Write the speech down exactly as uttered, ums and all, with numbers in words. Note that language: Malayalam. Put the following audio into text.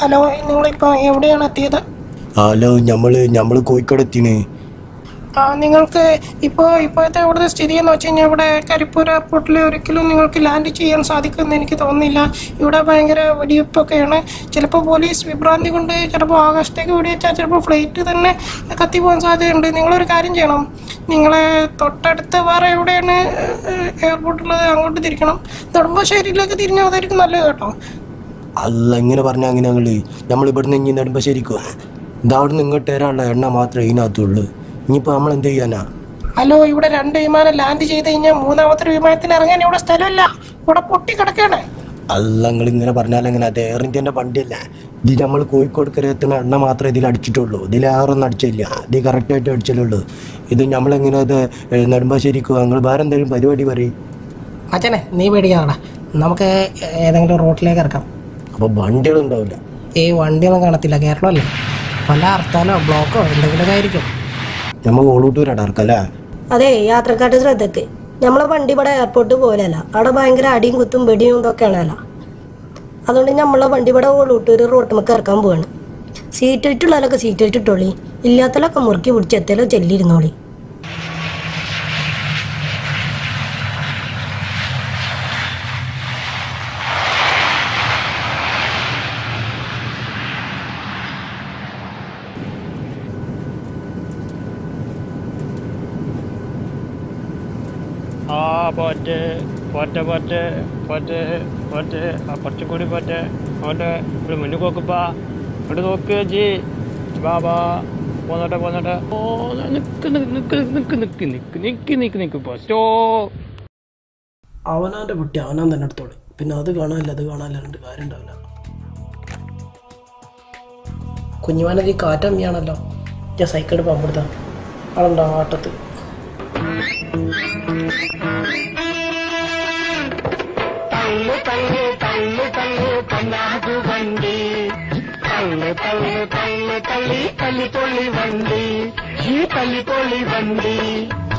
ഹലോ, നിങ്ങളിപ്പോൾ എവിടെയാണ് എത്തിയത്? ഹലോ, നമ്മൾ നമ്മൾ കോഴിക്കോട് എത്തിയാണ്. ആ നിങ്ങൾക്ക് ഇപ്പോൾ ഇപ്പോഴത്തെ ഇവിടുത്തെ സ്ഥിതി എന്ന് വെച്ച് കഴിഞ്ഞാൽ ഇവിടെ കരിപ്പൂർ എയർപോർട്ടിൽ ഒരിക്കലും നിങ്ങൾക്ക് ലാൻഡ് ചെയ്യാൻ സാധിക്കുമെന്ന് എനിക്ക് തോന്നുന്നില്ല. ഇവിടെ ഭയങ്കര വെടിവെപ്പൊക്കെയാണ്. ചിലപ്പോൾ പോലീസ് വിഭ്രാന്തി കൊണ്ട് ചിലപ്പോൾ ആകാശത്തേക്ക് വെടിവെച്ചാൽ ചിലപ്പോൾ ഫ്ലൈറ്റ് തന്നെ കത്തി പോകാൻ സാധ്യതയുണ്ട്. നിങ്ങളൊരു കാര്യം ചെയ്യണം, നിങ്ങളെ തൊട്ടടുത്ത് വേറെ എവിടെയാണ് എയർപോർട്ടുള്ളത് അങ്ങോട്ട് തിരിക്കണം. നെടുമ്പാശ്ശേരിയിലേക്ക് തിരിഞ്ഞാൽ അതായിരിക്കും നല്ലത് കേട്ടോ. അല്ല, ഇങ്ങനെ പറഞ്ഞാൽ അങ്ങനെ ഞങ്ങൾ നമ്മൾ ഇവിടുന്ന് ഇനി നെടുമ്പാശ്ശേരിക്കോ ഇതാ അവിടെ നിന്ന് ഇങ്ങോട്ട് വരാനുള്ള എണ്ണ മാത്രമേ ഇതിനകത്തുള്ളൂ. ഇനിയിപ്പോൾ നമ്മൾ എന്ത് ചെയ്യാനാ? ഹലോ, ഇവിടെ രണ്ട് വിമാനം ലാൻഡ് ചെയ്ത് കഴിഞ്ഞാൽ മൂന്നാമത്തെ വിമാനത്തിന് ഇറങ്ങാൻ ഇവിടെ സ്ഥലമില്ല, ഇവിടെ പൊട്ടിക്കിടക്കാണ്. അല്ല, നിങ്ങൾ ഇങ്ങനെ പറഞ്ഞാൽ എങ്ങനെ? അത് എയർ ഇന്ത്യൻ്റെ വണ്ടിയല്ല ഇത്. നമ്മൾ കോഴിക്കോട് കരയെത്തുന്ന എണ്ണ മാത്രമേ ഇതിൽ അടിച്ചിട്ടുള്ളൂ. ഇതിൽ എയറൊന്നും അടിച്ചില്ല. ഇത് കറക്റ്റായിട്ട് അടിച്ചിട്ടുള്ളൂ. ഇത് നമ്മളെങ്ങനെ അത് നെടുമ്പാശ്ശേരിക്കോ? നിങ്ങൾ വേറെ എന്തെങ്കിലും പരിപാടി പറയും. അച്ഛനെ നീ പേടിക്കാറടാ, നമുക്ക് ഏതെങ്കിലും റോട്ടിലേക്ക് ഇറക്കാം. അപ്പോൾ വണ്ടികളുണ്ടാവില്ല? ഈ വണ്ടിയൊന്നും കാണത്തില്ല, കേരളമല്ലേ, പല ഹർത്താലോ ബ്ലോക്കോ എന്തെങ്കിലുമൊക്കെ ആയിരിക്കും. നമുക്ക് ഓളൂട്ടൂരാണ് ഇറക്കല്ലേ? അതെ, യാത്രക്കാരുടെ ശ്രദ്ധക്ക് നമ്മളെ വണ്ടി ഇവിടെ എയർപോർട്ട് പോലെയല്ല, അവിടെ ഭയങ്കര അടിയും കുത്തും വെടിയും ഇതൊക്കെയാണല്ലോ. അതുകൊണ്ട് നമ്മളെ വണ്ടി ഇവിടെ ഓളൂട്ടൂർ റോട്ടുമൊക്കെ ഇറക്കാൻ പോവാണ്. സീറ്റ് ഇട്ടുള്ളവരൊക്കെ സീറ്റ് ഇട്ടിട്ടോളി, ഇല്ലാത്തലൊക്കെ മുറുക്കി പിടിച്ച് എത്തലോ ചെല്ലിരുന്നോളി. ആ Pat Pat Pat Pat Pat ആ കുറച്ചും കൂടി പോറ്റ് അങ്ങോട്ട് ഇവിടെ മുന്നിൽ നോക്കുപ്പാ, ഇവിടെ നോക്ക് ജി ബാബാ, പോന്നോട്ടെ പോന്നോട്ടെ. ഓ നിക്ക് നിക്ക് നിക്ക് നിക്ക് നിക്ക് നിക്ക് നിക്ക് നിക്ക് നിക്ക് പോസ്റ്റോ. അവനാൻ്റെ കുട്ടി അവനാൻ തന്നെ എടുത്തോളി, പിന്നെ അത് കാണാനില്ല അത് കാണാനില്ല രണ്ട് കാര്യം ഉണ്ടാവില്ല. കുഞ്ഞുമാനത് ഈ കാറ്റമ്മിയാണല്ലോ, ഞാൻ സൈക്കിൾ പമ്പെടുത്താ ആളുണ്ടോ ആട്ടത്ത്. തള്ളു തള്ളു തള്ളു തള്ളു പൊന്നാകു വണ്ടി, തള്ളു തള്ളു തള്ളു തള്ളി തള്ളി പൊള്ളി വണ്ടി, ഈ തള്ളി പൊള്ളി വണ്ടി.